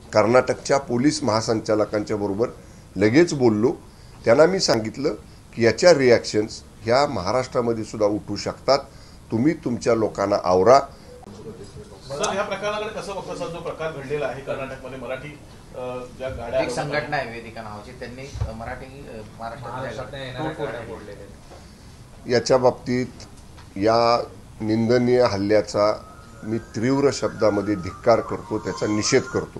कर्नाटकच्या पोलीस महासंचालकांच्या बरोबर लगेच बोललो। त्यांना मी सांगितलं की याच्या रिॲक्शन्स ह्या महाराष्ट्रामध्ये सुद्धा उठू शकतात, तुम्ही तुमच्या लोकांना आवरा। सर, या प्रकाराकडे कसं बघता सर, जो प्रकार घडलेला आहे कर्नाटकमध्ये मराठी ज्या गाड्या एक संघटना आहे वेदिका नावाची, त्यांनी मराठी महाराष्ट्रात याच्या बाबतीत या निंदनीय हल्ल्याचा मी तीव्र शब्दामध्ये धिक्कार करतो, त्याचा निषेध करतो।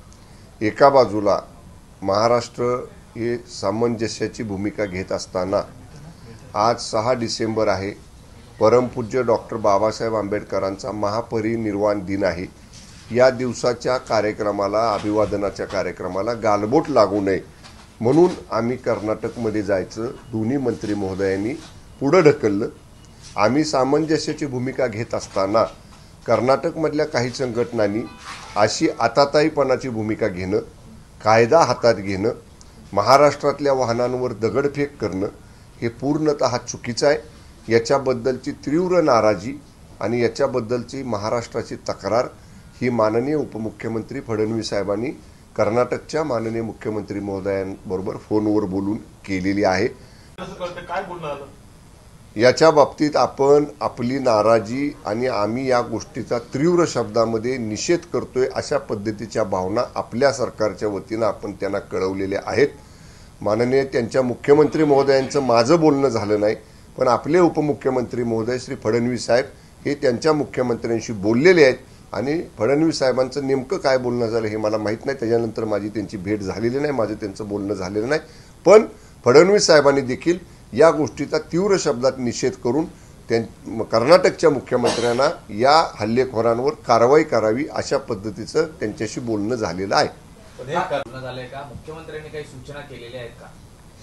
एका बाजूला महाराष्ट्र हे सामंजस्याची भूमिका घेत असताना आज 6 डिसेंबर आहे, परमपूज्य डॉक्टर बाबासाहेब आंबेडकरांचा महापरिनिर्वाण दिन आहे। या दिवसाच्या कार्यक्रमाला, अभिवादनाच्या कार्यक्रमाला गालबोट लागू नये म्हणून आम्ही कर्नाटकमध्ये जायचं दोन्ही मंत्री महोदयांनी पुढे ढकललं। आम्ही सामंजस्याची भूमिका घेत असताना कर्नाटकमधल्या काही संघटनांनी अशी आताताईपणाची भूमिका घेणं, कायदा हातात घेणं, महाराष्ट्रातल्या वाहनांवर दगडफेक करणं हे पूर्णतः चुकीचं आहे। याच्याबद्दलची तीव्र नाराजी आणि याच्याबद्दलची महाराष्ट्राची तक्रार ही माननीय उपमुख्यमंत्री फडणवीस साहेबांनी कर्नाटकच्या माननीय मुख्यमंत्री महोदयांबरोबर फोनवर बोलून केलेली आहे। काय बोलणं आलं याच्या बाबतीत आपण आपली नाराजी आणि आम्ही या गोष्टीचा तीव्र शब्दामध्ये निषेध करतोय अशा पद्धतीच्या भावना आपल्या सरकारच्या वतीनं आपण त्यांना कळवलेल्या आहेत। माननीय त्यांच्या मुख्यमंत्री महोदयांचं माझं बोलणं झालं नाही, पण आपले उपमुख्यमंत्री महोदय श्री फडणवीस साहेब हे त्यांच्या मुख्यमंत्र्यांशी बोललेले आहेत आणि फडणवीस साहेबांचं नेमकं काय बोलणं झालं हे मला माहीत नाही। त्याच्यानंतर माझी त्यांची भेट झालेली नाही, माझं त्यांचं बोलणं झालेलं नाही, पण फडणवीस साहेबांनी देखील या गोष्टीचा तीव्र शब्दात निषेध करून कर्नाटकच्या मुख्यमंत्र्यांना या हल्लेखोरांवर कारवाई करावी अशा पद्धतीचं त्यांच्याशी बोलणं झालेलं आहे। मुख्यमंत्र्यांनी काही सूचना केलेल्या आहेत का?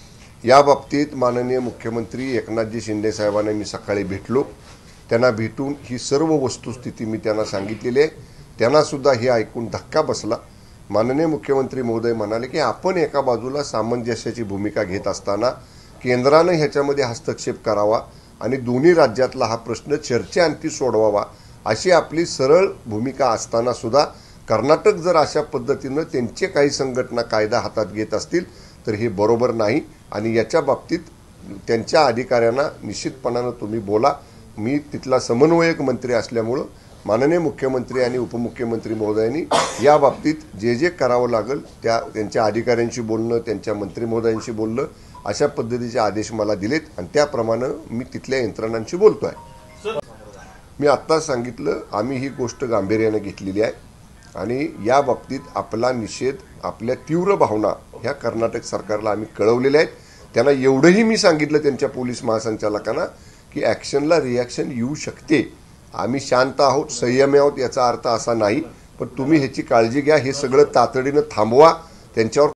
या बाबतीत माननीय मुख्यमंत्री एकनाथजी शिंदे साहेबांना मी सकाळी भेटलो, त्यांना भेटून ही सर्व वस्तुस्थिती मी त्यांना सांगितलेली आहे। त्यांना सुद्धा हे ऐकून धक्का बसला। माननीय मुख्यमंत्री महोदय म्हणाले की आपण एका बाजूला सामंजस्याची भूमिका घेत असताना केंद्राने ह्याच्यामध्ये हस्तक्षेप करावा आणि दोन्ही राज्यातला हा प्रश्न चर्चेअंती सोडवावा अशी आपली सरळ भूमिका असताना सुद्धा कर्नाटक जर अशा पद्धतीनं त्यांचे काही संघटना कायदा हातात घेत असतील तर हे बरोबर नाही आणि याच्या बाबतीत त्यांच्या अधिकाऱ्यांना निश्चितपणानं तुम्ही बोला। मी तिथला समन्वयक मंत्री असल्यामुळं माननीय मुख्यमंत्री आणि उपमुख्यमंत्री महोदयांनी या बाबतीत जे जे करावं लागेल त्यांच्या अधिकाऱ्यांशी बोलणं, त्यांच्या मंत्री महोदयांशी बोलणं अशा पद्धतीचे आदेश मला दिलेत आणि त्याप्रमाणे मी तिथल्या यंत्रणांशी बोलतो आहे। मी आत्ता सांगितलं आम्ही ही गोष्ट गांभीर्याने घेतलेली आहे आणि या बाबतीत आपला निषेध, आपल्या तीव्र भावना ह्या कर्नाटक सरकारला आम्ही कळवलेल्या आहेत। त्यांना एवढंही मी सांगितलं त्यांच्या पोलीस महासंचालकांना की ॲक्शनला रिॲक्शन येऊ शकते, आम्ही शांत आहोत, संयमी आहोत, याचा अर्थ असा नाही, पण तुम्ही ह्याची काळजी घ्या, हे सगळं तातडीनं थांबवा, त्यांच्यावर